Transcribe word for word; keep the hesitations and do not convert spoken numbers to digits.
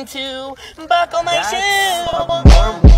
time to buckle my That's shoe. a more